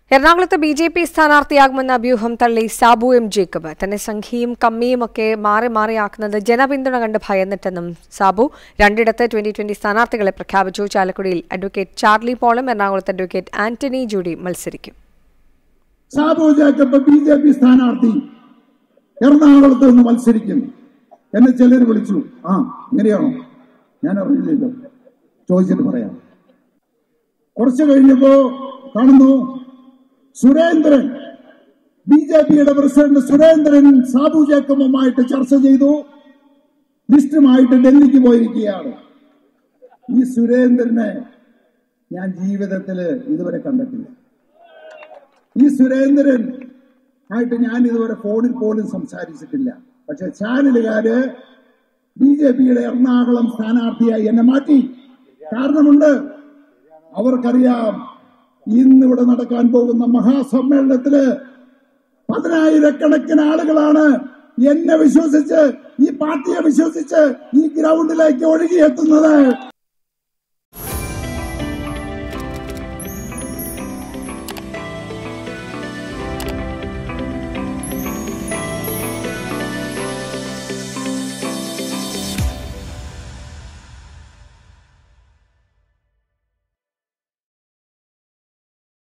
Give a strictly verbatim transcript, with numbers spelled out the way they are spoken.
എറണാകുളത്ത് B J P സ്ഥാനാർത്ഥിയാകുമെന്ന അഭ്യൂഹം തള്ളി സാബു എം ജേക്കബ്. തന്നെ സംഘിയും കമ്മിയുമൊക്കെ മാറി മാറിയാക്കുന്നത് ജനപിന്തുണ കണ്ട് ഭയന്നിട്ടെന്നും സാബു രണ്ടിടത്ത് ട്വന്റി ട്വന്റി സ്ഥാനാർത്ഥികളെ പ്രഖ്യാപിച്ചു. ചാലക്കുടിയിൽ അഡ്വക്കേറ്റ് ചാർലി പോളും എറണാകുളത്ത് അഡ്വക്കേറ്റ് ആന്റണി ജൂഡി മത്സരിക്കും. Sabu Jacob B J P സ്ഥാനാർത്ഥി എറണാകുളത്ത് നിന്ന് മത്സരിക്കും. എന്നെ ചിലർ വിളിച്ചു. ആ ഇങ്ങനെയാണോ? ഞാൻ അറിയില്ലല്ലോ, ചോദിച്ചിട്ട് പറയാം. കുറച്ച് കഴിഞ്ഞപ്പോ കാണുന്നു സുരേന്ദ്രൻ, ബി ജെ പിയുടെ പ്രസിഡന്റ് സുരേന്ദ്രൻ സാബു ജേക്കബുമായിട്ട് ചർച്ച ചെയ്തു. ലിസ്റ്റുമായിട്ട് ഡൽഹിക്ക് പോയിരിക്കുകയാണ്. ഈ സുരേന്ദ്രനെ ഞാൻ ജീവിതത്തില് ഇതുവരെ കണ്ടിട്ടില്ല. ഈ സുരേന്ദ്രൻ ആയിട്ട് ഞാൻ ഇതുവരെ ഫോണിൽ പോലും സംസാരിച്ചിട്ടില്ല. പക്ഷെ ചാനലുകാര് ബി ജെ പിയുടെ എറണാകുളം സ്ഥാനാർത്ഥിയായി എന്നെ മാറ്റി. കാരണമുണ്ട്. അവർക്കറിയാം ഇന്നിവിടെ നടക്കാൻ പോകുന്ന മഹാസമ്മേളനത്തില് പതിനായിരക്കണക്കിന് ആളുകളാണ് എന്നെ വിശ്വസിച്ച്, ഈ പാർട്ടിയെ വിശ്വസിച്ച് ഈ ഗ്രൗണ്ടിലേക്ക് ഒഴുകിയെത്തുന്നത്.